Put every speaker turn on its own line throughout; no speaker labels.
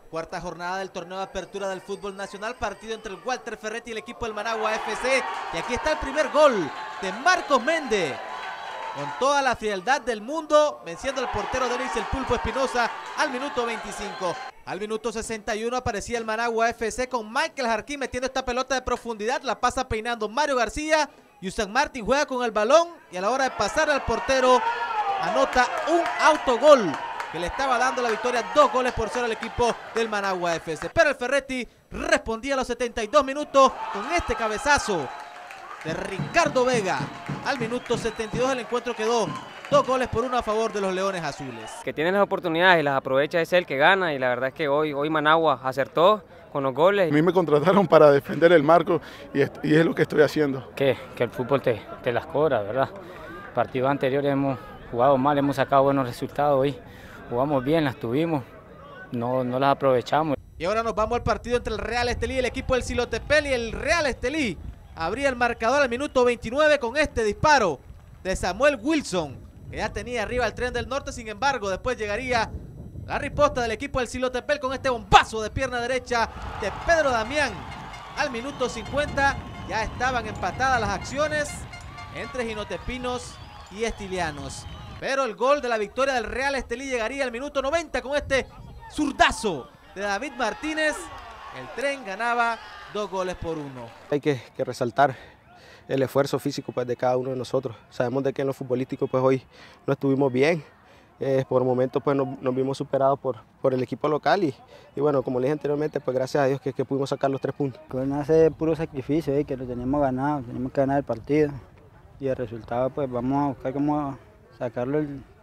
Cuarta jornada del torneo de apertura del fútbol nacional, partido entre el Walter Ferretti y el equipo del Managua FC. Y aquí está el primer gol de Marcos Méndez, con toda la frialdad del mundo, venciendo al portero Denis el Pulpo Espinosa al minuto 25. Al minuto 61 aparecía el Managua FC con Michael Jarquín metiendo esta pelota de profundidad, la pasa peinando Mario García. Usain Martin juega con el balón y a la hora de pasar al portero anota un autogol que le estaba dando la victoria, 2-0 al equipo del Managua FC. Pero el Ferretti respondía a los 72 minutos con este cabezazo de Ricardo Vega. Al minuto 72 el encuentro quedó 2-1 a favor de los Leones Azules.
Que tiene las oportunidades y las aprovecha es el que gana, y la verdad es que hoy Managua acertó con los goles.
A mí me contrataron para defender el marco y es lo que estoy haciendo.
Que el fútbol te las cobra, ¿verdad? Partidos anteriores hemos jugado mal, hemos sacado buenos resultados hoy. Jugamos bien, las tuvimos, no las aprovechamos.
Y ahora nos vamos al partido entre el Real Estelí y el equipo del Xilotepel, y el Real Estelí abría el marcador al minuto 29 con este disparo de Samuel Wilson, que ya tenía arriba el Tren del Norte. Sin embargo, después llegaría la riposta del equipo del Xilotepel con este bombazo de pierna derecha de Pedro Damián. Al minuto 50 ya estaban empatadas las acciones entre jinotepinos y estilianos. Pero el gol de la victoria del Real Estelí llegaría al minuto 90 con este zurdazo de David Martínez. El Tren ganaba 2-1.
Hay que resaltar el esfuerzo físico pues, de cada uno de nosotros. Sabemos de que en lo futbolístico pues, hoy no estuvimos bien. Por momentos pues, nos vimos superados por el equipo local y bueno, como le dije anteriormente, pues gracias a Dios que pudimos sacar los 3 puntos.
Pues nace de puro sacrificio, que lo teníamos ganado, teníamos que ganar el partido y el resultado pues vamos a buscar cómo sacarlo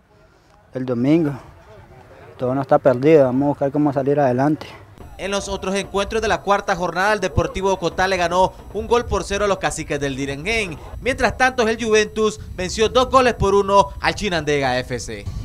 el domingo. Todo no está perdido, vamos a buscar cómo salir adelante.
En los otros encuentros de la cuarta jornada, el Deportivo Bogotá le ganó 1-0 a los Caciques del Direngen. Mientras tanto, el Juventus venció 2-1 al Chinandega FC.